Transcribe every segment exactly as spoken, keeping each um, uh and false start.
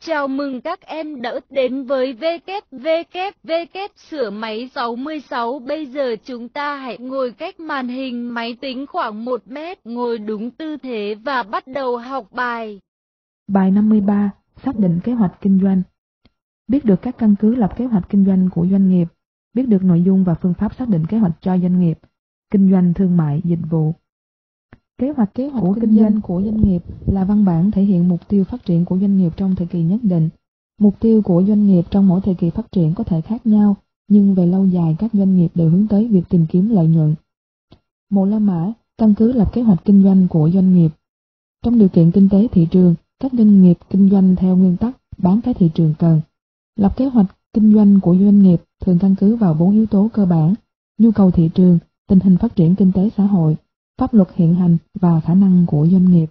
Chào mừng các em đã đến với vê kép vê kép vê kép sửa máy sáu mươi sáu. Bây giờ chúng ta hãy ngồi cách màn hình máy tính khoảng một mét, ngồi đúng tư thế và bắt đầu học bài. Bài năm mươi ba. Xác định kế hoạch kinh doanh. Biết được các căn cứ lập kế hoạch kinh doanh của doanh nghiệp. Biết được nội dung và phương pháp xác định kế hoạch cho doanh nghiệp, kinh doanh thương mại, dịch vụ. Kế hoạch kế hoạch của kinh doanh của doanh nghiệp là văn bản thể hiện mục tiêu phát triển của doanh nghiệp trong thời kỳ nhất định. Mục tiêu của doanh nghiệp trong mỗi thời kỳ phát triển có thể khác nhau, nhưng về lâu dài các doanh nghiệp đều hướng tới việc tìm kiếm lợi nhuận. Một la mã, căn cứ lập kế hoạch kinh doanh của doanh nghiệp. Trong điều kiện kinh tế thị trường, các doanh nghiệp kinh doanh theo nguyên tắc bán cái thị trường cần. Lập kế hoạch kinh doanh của doanh nghiệp thường căn cứ vào bốn yếu tố cơ bản: nhu cầu thị trường, tình hình phát triển kinh tế xã hội, pháp luật hiện hành và khả năng của doanh nghiệp.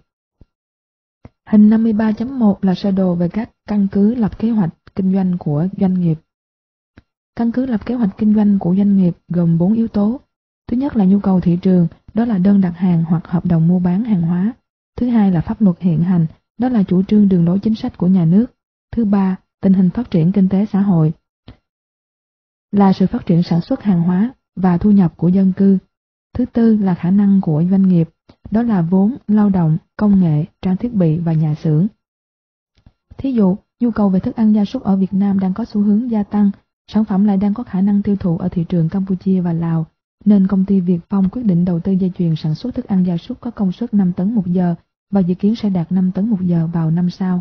Hình năm mươi ba chấm một là sơ đồ về các căn cứ lập kế hoạch kinh doanh của doanh nghiệp. Căn cứ lập kế hoạch kinh doanh của doanh nghiệp gồm bốn yếu tố. Thứ nhất là nhu cầu thị trường, đó là đơn đặt hàng hoặc hợp đồng mua bán hàng hóa. Thứ hai là pháp luật hiện hành, đó là chủ trương đường lối chính sách của nhà nước. Thứ ba, tình hình phát triển kinh tế xã hội, là sự phát triển sản xuất hàng hóa và thu nhập của dân cư. Thứ tư là khả năng của doanh nghiệp, đó là vốn, lao động, công nghệ, trang thiết bị và nhà xưởng. Thí dụ, nhu cầu về thức ăn gia súc ở Việt Nam đang có xu hướng gia tăng, sản phẩm lại đang có khả năng tiêu thụ ở thị trường Campuchia và Lào, nên công ty Việt Phong quyết định đầu tư dây chuyền sản xuất thức ăn gia súc có công suất năm tấn một giờ và dự kiến sẽ đạt năm tấn một giờ vào năm sau.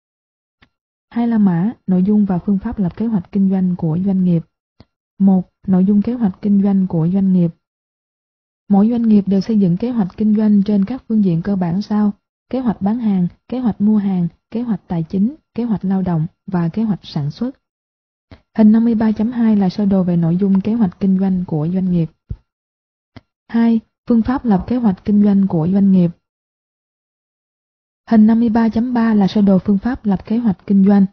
Hai la mã, nội dung và phương pháp lập kế hoạch kinh doanh của doanh nghiệp. Một. Nội dung kế hoạch kinh doanh của doanh nghiệp. Mỗi doanh nghiệp đều xây dựng kế hoạch kinh doanh trên các phương diện cơ bản sau: kế hoạch bán hàng, kế hoạch mua hàng, kế hoạch tài chính, kế hoạch lao động và kế hoạch sản xuất. Hình năm mươi ba chấm hai là sơ đồ về nội dung kế hoạch kinh doanh của doanh nghiệp. hai. Phương pháp lập kế hoạch kinh doanh của doanh nghiệp. Hình năm mươi ba chấm ba là sơ đồ phương pháp lập kế hoạch kinh doanh.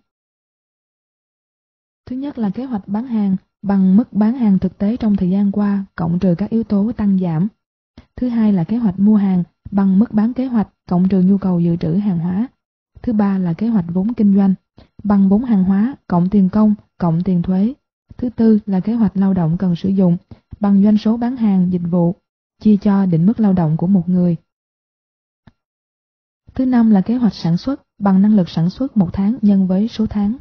Thứ nhất là kế hoạch bán hàng, bằng mức bán hàng thực tế trong thời gian qua, cộng trừ các yếu tố tăng giảm. Thứ hai là kế hoạch mua hàng, bằng mức bán kế hoạch, cộng trừ nhu cầu dự trữ hàng hóa. Thứ ba là kế hoạch vốn kinh doanh, bằng vốn hàng hóa, cộng tiền công, cộng tiền thuế. Thứ tư là kế hoạch lao động cần sử dụng, bằng doanh số bán hàng, dịch vụ, chia cho định mức lao động của một người. Thứ năm là kế hoạch sản xuất, bằng năng lực sản xuất một tháng nhân với số tháng.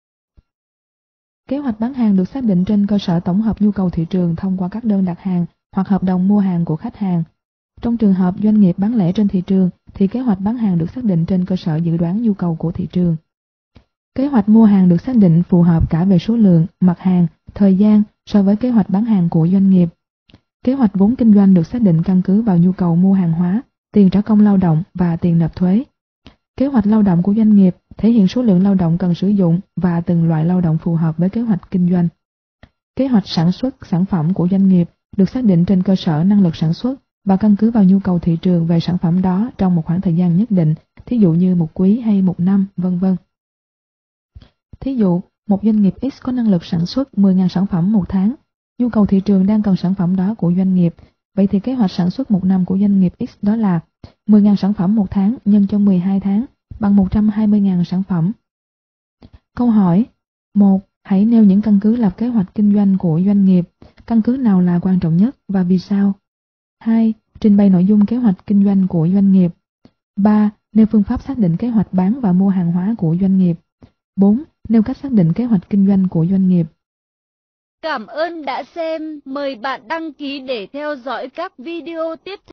Kế hoạch bán hàng được xác định trên cơ sở tổng hợp nhu cầu thị trường thông qua các đơn đặt hàng hoặc hợp đồng mua hàng của khách hàng. Trong trường hợp doanh nghiệp bán lẻ trên thị trường thì kế hoạch bán hàng được xác định trên cơ sở dự đoán nhu cầu của thị trường. Kế hoạch mua hàng được xác định phù hợp cả về số lượng, mặt hàng, thời gian so với kế hoạch bán hàng của doanh nghiệp. Kế hoạch vốn kinh doanh được xác định căn cứ vào nhu cầu mua hàng hóa, tiền trả công lao động và tiền nộp thuế. Kế hoạch lao động của doanh nghiệp thể hiện số lượng lao động cần sử dụng và từng loại lao động phù hợp với kế hoạch kinh doanh. Kế hoạch sản xuất sản phẩm của doanh nghiệp được xác định trên cơ sở năng lực sản xuất và căn cứ vào nhu cầu thị trường về sản phẩm đó trong một khoảng thời gian nhất định, thí dụ như một quý hay một năm, vân vân. Thí dụ, một doanh nghiệp X có năng lực sản xuất mười nghìn sản phẩm một tháng, nhu cầu thị trường đang cần sản phẩm đó của doanh nghiệp, vậy thì kế hoạch sản xuất một năm của doanh nghiệp X đó là mười nghìn sản phẩm một tháng nhân cho mười hai tháng, bằng một trăm hai mươi nghìn sản phẩm. Câu hỏi: một. Hãy nêu những căn cứ lập kế hoạch kinh doanh của doanh nghiệp, căn cứ nào là quan trọng nhất và vì sao? hai. Trình bày nội dung kế hoạch kinh doanh của doanh nghiệp. ba. Nêu phương pháp xác định kế hoạch bán và mua hàng hóa của doanh nghiệp. bốn. Nêu cách xác định kế hoạch kinh doanh của doanh nghiệp. Cảm ơn đã xem, mời bạn đăng ký để theo dõi các video tiếp theo.